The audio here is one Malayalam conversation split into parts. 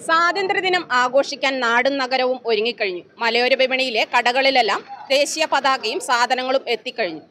സ്വാതന്ത്ര്യദിനം ആഘോഷിക്കാൻ നാടും നഗരവും ഒരുങ്ങിക്കഴിഞ്ഞു. മലയോര വിപണിയിലെ കടകളിലെല്ലാം ദേശീയ പതാകയും സാധനങ്ങളും എത്തിക്കഴിഞ്ഞു.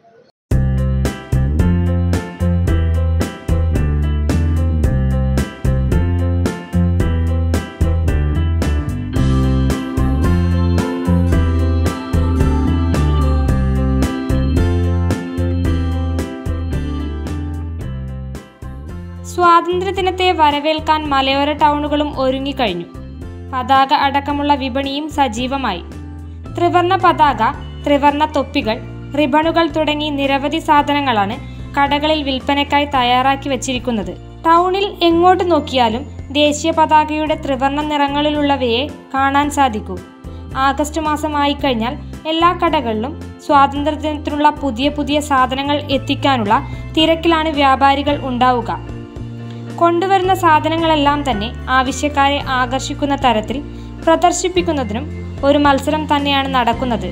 സ്വാതന്ത്ര്യദിനത്തെ വരവേൽക്കാൻ മലയോര ടൗണുകളും ഒരുങ്ങിക്കഴിഞ്ഞു. പതാക അടക്കമുള്ള വിപണിയും സജീവമായി. ത്രിവർണ പതാക, ത്രിവർണ തൊപ്പികൾ, റിബണുകൾ തുടങ്ങി നിരവധി സാധനങ്ങളാണ് കടകളിൽ വിൽപ്പനയ്ക്കായി തയ്യാറാക്കി വച്ചിരിക്കുന്നത്. ടൗണിൽ എങ്ങോട്ട് നോക്കിയാലും ദേശീയ പതാകയുടെ ത്രിവർണ നിറങ്ങളിലുള്ളവയെ കാണാൻ സാധിക്കൂ. ആഗസ്റ്റ് മാസമായി കഴിഞ്ഞാൽ എല്ലാ കടകളിലും സ്വാതന്ത്ര്യദിനത്തിനുള്ള പുതിയ സാധനങ്ങൾ എത്തിക്കാനുള്ള തിരക്കിലാണ് വ്യാപാരികൾ ഉണ്ടാവുക. കൊണ്ടുവരുന്ന സാധനങ്ങളെല്ലാം തന്നെ ആവശ്യക്കാരെ ആകർഷിക്കുന്ന തരത്തിൽ പ്രദർശിപ്പിക്കുന്നതിനും ഒരു മത്സരം തന്നെയാണ് നടക്കുന്നത്.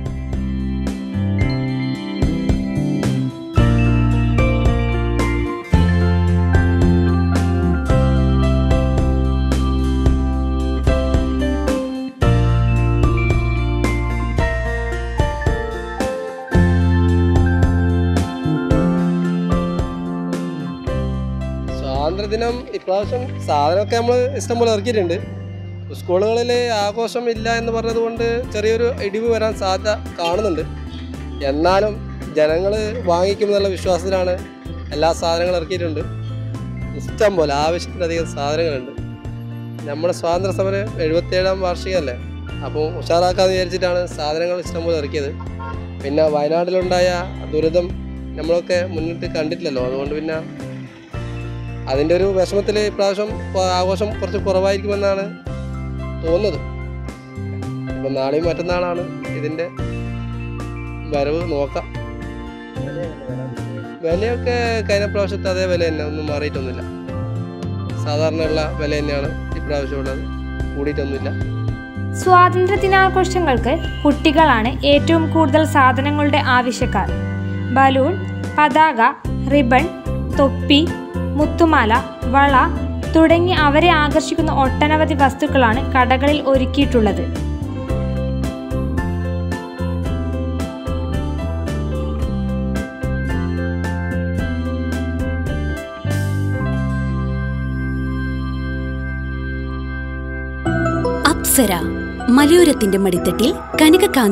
സ്വാതന്ത്ര്യദിനം ഇപ്രാവശ്യം സാധനമൊക്കെ നമ്മൾ ഇഷ്ടംപോലെ ഇറക്കിയിട്ടുണ്ട്. സ്കൂളുകളിൽ ആഘോഷം ഇല്ല എന്ന് പറഞ്ഞതുകൊണ്ട് ചെറിയൊരു ഇടിവ് വരാൻ സാധ്യത കാണുന്നുണ്ട്. എന്നാലും ജനങ്ങൾ വാങ്ങിക്കുമെന്നുള്ള വിശ്വാസത്തിലാണ് എല്ലാ സാധനങ്ങളും ഇറക്കിയിട്ടുണ്ട്. ഇഷ്ടം പോലെ ആവശ്യത്തിലധികം സാധനങ്ങളുണ്ട്. നമ്മുടെ സ്വാതന്ത്ര്യ സമരം 77ാം വാർഷികമല്ലേ, അപ്പോൾ ഉഷാറാക്കാമെന്ന് വിചാരിച്ചിട്ടാണ് സാധനങ്ങൾ ഇഷ്ടംപോലെ ഇറക്കിയത്. പിന്നെ വയനാട്ടിലുണ്ടായ ദുരിതം നമ്മളൊക്കെ മുന്നിട്ട് കണ്ടിട്ടില്ലല്ലോ, അതുകൊണ്ട് പിന്നെ അതിൻ്റെ ഒരു വിഷമത്തിൽ ഇപ്രാവശ്യം ആഘോഷം കുറച്ച് കുറവായിരിക്കുമെന്നാണ് തോന്നുന്നത്. ഇപ്പം നാളെയും മറ്റന്നാളാണ് ഇതിൻ്റെ വരവ്. നോക്കാം. വിലയൊക്കെ കഴിഞ്ഞ പ്രാവശ്യത്തെ അതേ വില തന്നെ, ഒന്നും മാറിയിട്ടൊന്നുമില്ല. സാധാരണയുള്ള വില തന്നെയാണ് ഇപ്രാവശ്യം ഉള്ളത്, കൂടിയിട്ടൊന്നുമില്ല. സ്വാതന്ത്ര്യ ദിനാഘോഷങ്ങൾക്ക് കുട്ടികളാണ് ഏറ്റവും കൂടുതൽ സാധനങ്ങളുടെ ആവശ്യക്കാർ. ബലൂൺ, പതാക, റിബൺ, തൊപ്പി, മുത്തുമാല, വള തുടങ്ങി അവരെ ആകർഷിക്കുന്ന ഒട്ടനവധി വസ്തുക്കളാണ് കടകളിൽ ഒരുക്കിയിട്ടുള്ളത്. അപ്സര മലയോരത്തിന്റെ മടിത്തട്ടിൽ കനകകാന്തി.